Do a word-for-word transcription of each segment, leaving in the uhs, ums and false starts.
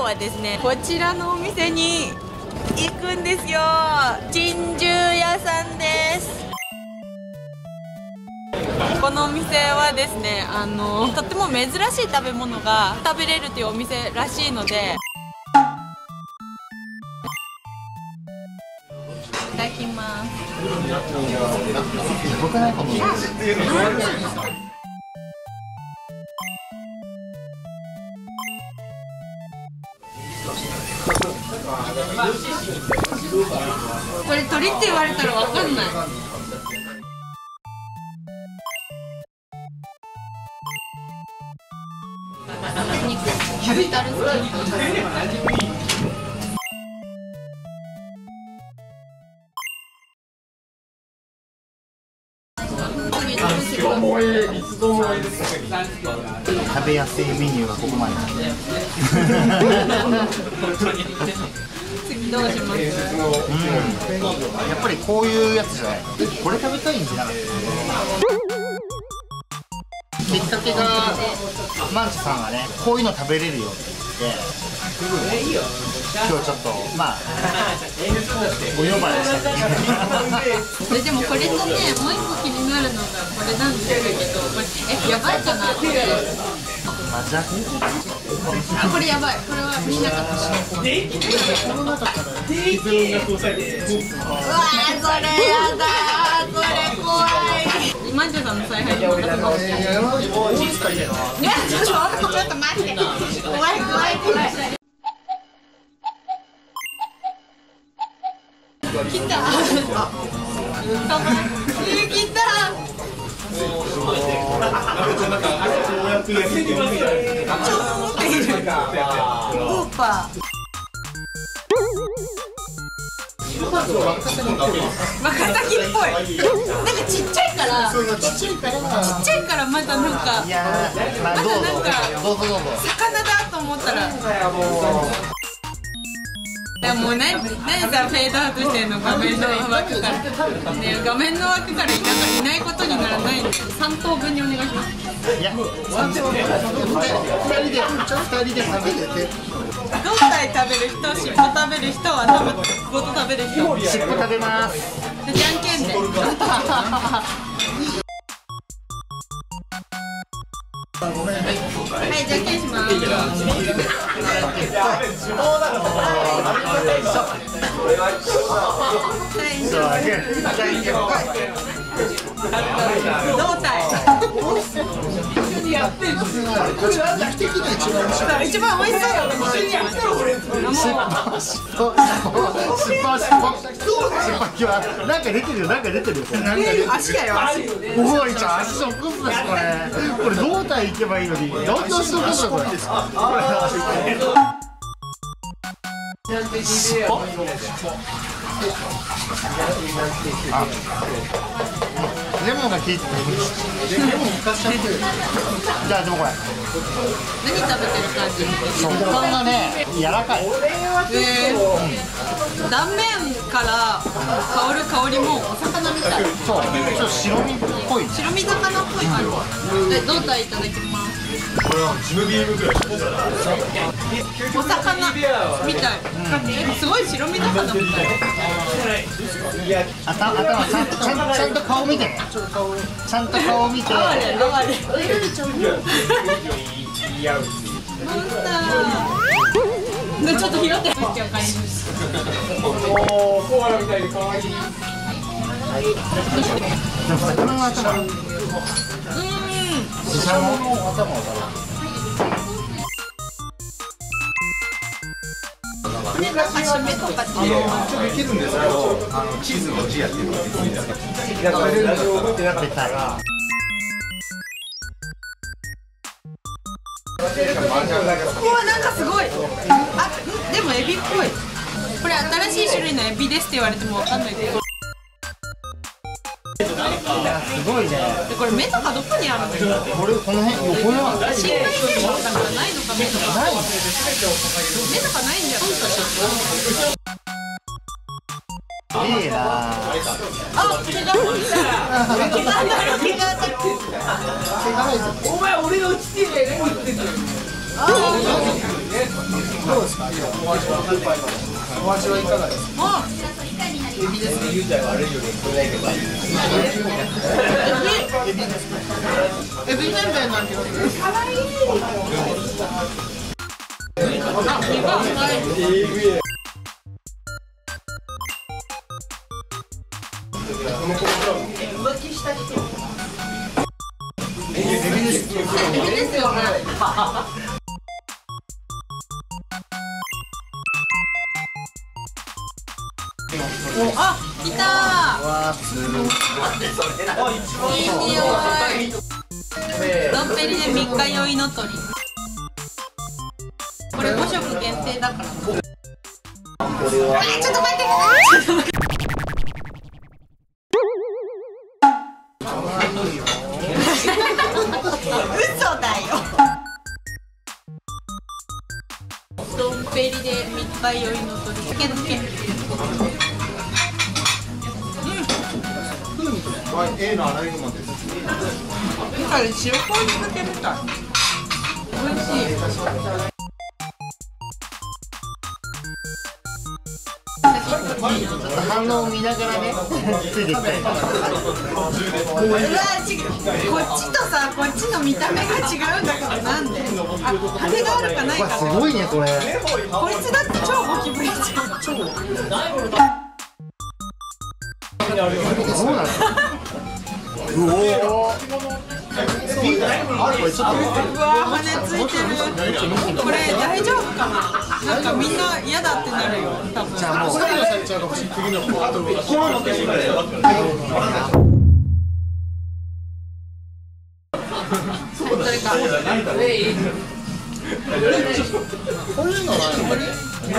はですね、こちらのお店に行くんですよ。珍獣屋さんです。このお店はですね、あのとっても珍しい食べ物が食べれるというお店らしいので、いただきます。これ鳥って言われたらわかんない。キャビタル好き。 食べやすいメニューはここまで。 次どうします？うん、 やっぱりこういうやつじゃない。これ食べたいんじゃなかった。きっかけがマンチさんがね、こういうの食べれるよって言って、今日ちょっとまあご呼ばれしたけど。 でもこれとね、もう一個気になるのがこれなんですけど、これえやばいかなって。 あ、じゃああ、これやばい。これはみんなかもしれない。うわー、それやだー、それ怖い。マンチョさんの采配でまたそのいや、ちょっとちょっと待って。怖い怖い怖い。来た。かわいい。来た。ちょーっている。ウーパー。若崎っぽい。なんかちっちゃいから。ちっちゃいから。ちっちゃいからまだなんか。 いやー、まあどうぞどうぞどうぞ。 魚だと思ったら。いやもう何、何さフェードアウトしてるの、画面の枠から、ね、画面の枠からいないことにならないんでさん等分にお願いします。 いや、さん等分ふたりでふたりで食べてて、 胴体食べる人、尻尾食べる人は多分ごと食べる人、 尻尾食べます。 でじゃんけんではい、じゃんけんします。胴体。一番美味しそうだと思う。 なんか出てるよ、なんか出てるよ。 足だよ、足。 おい、ちゃん、足食うんですこれ。これ胴体行けばいいのに、どんどん足食うんですこれ。レモンが効いてる。レモン使っちゃってる。じゃあでもこれ。 何食べてる感じ？ 食感がね、柔らかい。 えー、断面から香る香りもお魚みたい。 そう、ちょっと白身っぽい。 白身魚っぽい感じ。で、胴体いただきます。 これはジムビームぐらい。 お魚みたい。うん、すごい白身魚みたい。 頭、頭、ちゃんと、ちゃんと、ちゃんと顔見てね。ちゃんと顔見て。 あれ、あれ。モンスター。ちょっと拾って。わかります。 おお、コアラみたいで可愛い。 でも魚の頭。うん。シシャモの頭を食べる。 ね、なんか締めとかって。 ちょっといけるんですけど、あのチーズのジアっていうのがいいんですか。 出たら。 うわ、なんかすごい。あ、でもエビっぽい。これ新しい種類のエビですって言われてもわかんないけど。 すごいね。 で、これ目とかどこにあるの？ これこの辺横には深海生物だからないのか目とか。ない。目とかないんじゃない？ いいな。 あ、毛が毛が毛がお前俺のうちで何言ってんの。 ああ。 どうですか？お味はお味はいかがですか？ あ、 エビですね。言うたら悪いより少ないけど。エビですね。 エビせんべいなんて言うの？あ、身が甘い。 浮気した人。 エビですよね。あ、来たー。 わあすごい。 いい匂い。ドンペリでみっか酔いの鳥。これご食限定だからな。 これはちょっと待って。嘘だよ。ドンペリでみっか酔いの鳥。つけつけ。 ええのアライグマです。 だから塩麹かけみたい。美味しい。 反応を見ながらねついていきたい。 うわ違う。こっちとさ、こっちの見た目が違うんだけどなんで？あ、羽があるかないか。 すごいねこれ。 こいつだって超ゴキブリじゃん。超。 そうなの？うおー。あれこれちょっと。 うわ羽ついてる。これ大丈夫かな？なんかみんな嫌だってなるよ。多分。 じゃあもう。 それか。 こういうのはやっぱり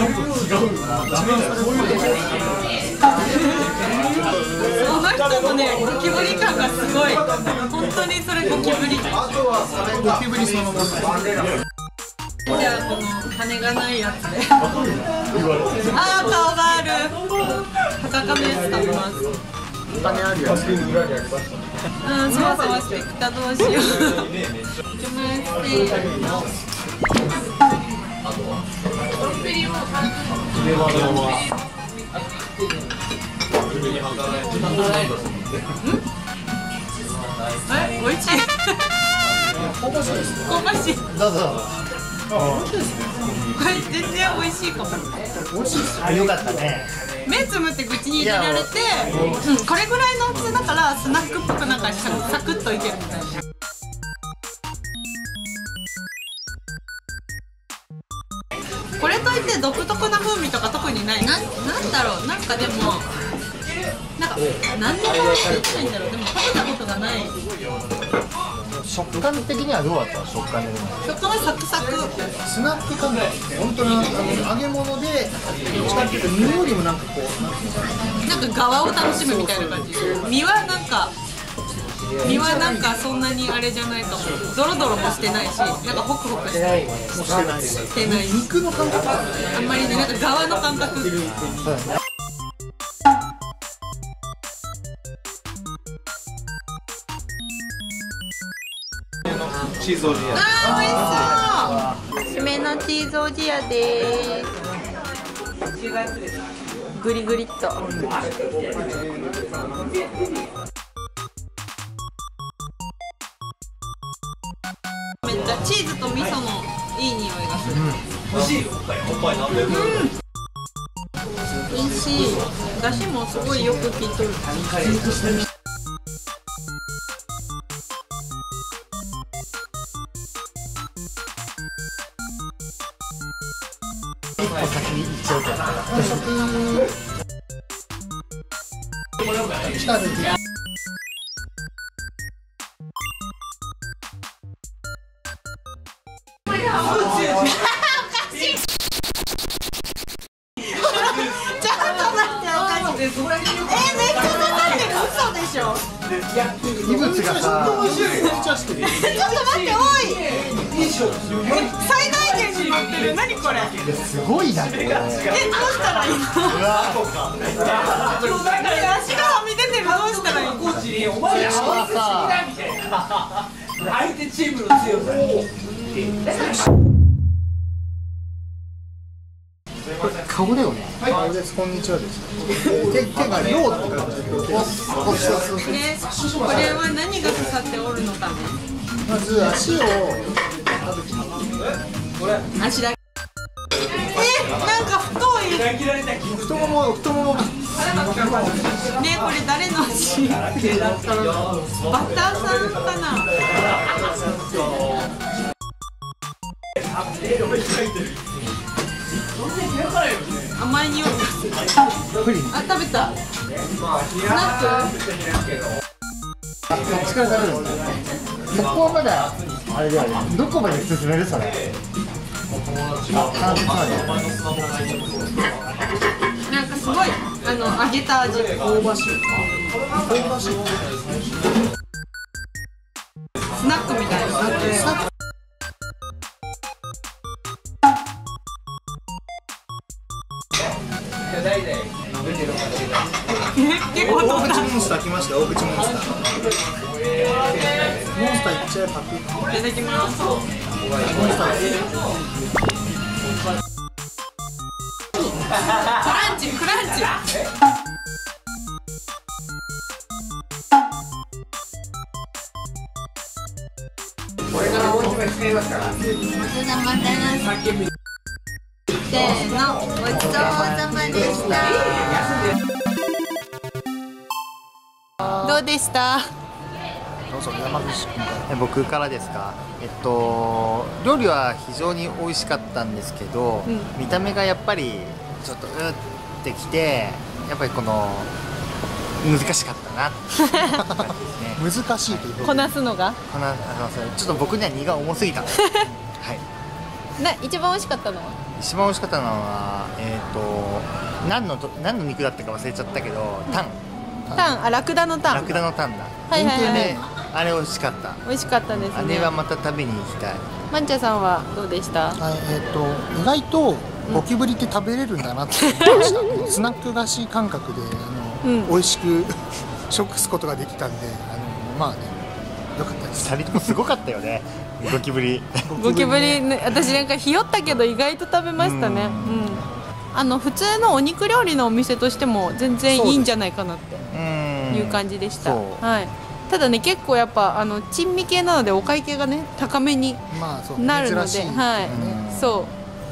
この人のね、ゴキブリ感がすごい。本当にそれゴキブリ。 ゴキブリそのもの。 じゃあこの羽がないやつで。ああ顔がある。高亀やつ食べます。 種あるやつ。 うん、そわそわしてきた。どうしよう。ちょっと待って。え、美味しい。香ばしいです。香ばしい。 どうぞ。 これ全然美味しいかも。 美味しいですよ。 よかったね。 目つむって口に入れられて、うん、これぐらいの大きさだからスナックっぽくなんかサクッといけるみたいな。これといって独特な風味とか特にない。なん、なんだろう、なんかでもなんか何でもできないんだろう。でも食べたことがない。 食感的にはどうだったの？食感的には。 食感はサクサク。 スナック感が本当にあの揚げ物でどっちかっていうと身よりもなんかこうなんか側を楽しむみたいな感じ。身はなんか身はなんかそんなにあれじゃないかも。ドロドロもしてないし、なんかホクホクしてないしてない。 肉の感覚があんまりね、なんか側の感覚。 チーズおじや。 あー美味しそう。締めのチーズおじやでーす。グリグリっと。めっちゃチーズと味噌のいい匂いがする。美味しい。美味しい。出汁もすごいよく効いてる。 一歩先に行っちゃうから。異物がさ、 ちょっと待って、おい。最大限に乗ってる。何これ。 すごいなこれ。 え、どうしたらいいの。 うわ足がはみ出てる。どうしたらいいの。 これはさ、 相手チームの強さ。 顔だよね。 顔です。こんにちはです。手手が量って感じで。 これこれは何が刺さっておるのかね。 まず足を足だけ。え、なんか太い。 太もも太もも。 ね、これ誰の足？バッターさんかな。甘い匂い。あ、食べた。スナック？ あ、そっちから食べるんだ。ここはまだあれだよね。どこまで進めるそれ？あ、関節まで。 なんかすごいあの揚げた味。香ばしい。香ばしい。スナックみたいな。結構大口モンスター来ましたよ。大口モンスター。モンスターいっちゃえパク。 いただきます。 モンスターです。 クランチクランチ。これから大きめ使いますから。せーの、ごちそうさまでした。どうでした？ どうぞ山口君から。僕からですか。えっと料理は非常に美味しかったんですけど、うん、見た目がやっぱりちょっとうってきて、やっぱりこの難しかったなって感じですね。 難しいというこなすのがこなちょっと僕には荷が重すぎたはい。 な一番美味しかったのは？ 一番美味しかったのはえっ、ー、と何の何の肉だったか忘れちゃったけど、タンタン、あ、ラクダのタン。 ラクダのタンだ。 はいはいはい、 ね、あれ美味しかった。 美味しかったですね。 あれはまた食べに行きたい。 まんちゃさんはどうでした？ はい、えっ、ー、と意外とゴキブリって食べれるんだなって思いました。スナック菓子感覚であの、うん、美味しく食すことができたんで、あのまあね、良かったです。 ふたりともすごかったよね。ゴキブリ。 ゴキブリ、ね、私なんかひよったけど意外と食べましたね。うん。あの普通のお肉料理のお店としても全然いいんじゃないかなっていう感じでした。はい。ただね、結構やっぱあの珍味系なのでお会計がね高めになるので、はい、そう。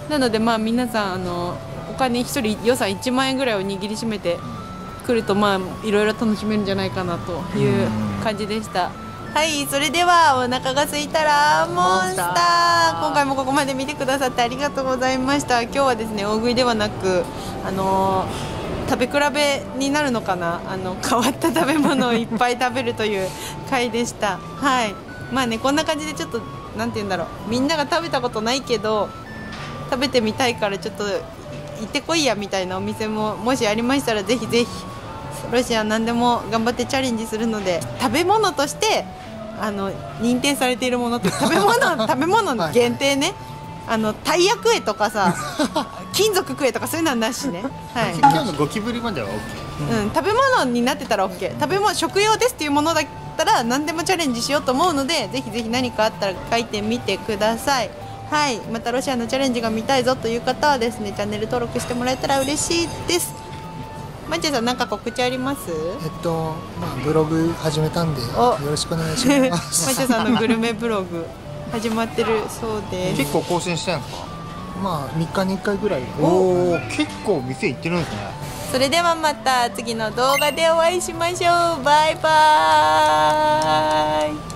なのでまあ皆さんあのお金一人予算いちまんえんぐらいを握りしめてくるとまあいろいろ楽しめるんじゃないかなという感じでした。はい、それではお腹が空いたらモンスター、今回もここまで見てくださってありがとうございました。今日はですね、大食いではなくあのー、食べ比べになるのかな、あの変わった食べ物をいっぱい食べるという回でした。はい、まあね、こんな感じでちょっとなんて言うんだろう、みんなが食べたことないけど食べてみたいからちょっと行ってこいやみたいなお店ももしありましたらぜひぜひ。ロシア何でも頑張ってチャレンジするので、食べ物としてあの認定されているものって食べ物食べ物の限定ね、あのタイヤ食えとかさ金属食えとかそういうのはなしね。はい、 今日のゴキブリまでは OK、 うん、食べ物になってたら OK、 食べ物食用ですっていうものだったら何でもチャレンジしようと思うので、ぜひぜひ何かあったら書いてみてください。はい、またロシアのチャレンジが見たいぞという方はですね、チャンネル登録してもらえたら嬉しいです。まんちゃんさん、何か告知あります？ えっと、まあ、ブログ始めたんでよろしくお願いします。 まんちゃんさんのグルメブログ始まってるそうです。 結構更新してるんですか？ まあみっかにいっかいぐらい。 おお、結構店行ってるんですね。 それではまた次の動画でお会いしましょう。バイバーイ。